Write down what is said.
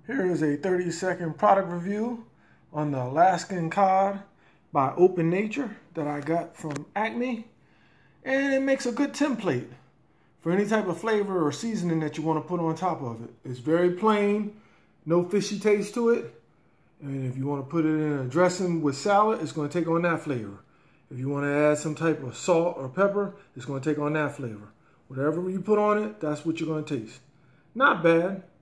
Here is a 30-second product review on the Alaskan cod by Open Nature that I got from Acme. And it makes a good template for any type of flavor or seasoning that you want to put on top of it. It's very plain, no fishy taste to it. And if you want to put it in a dressing with salad, it's going to take on that flavor. If you want to add some type of salt or pepper, it's going to take on that flavor. Whatever you put on it, that's what you're going to taste. Not bad.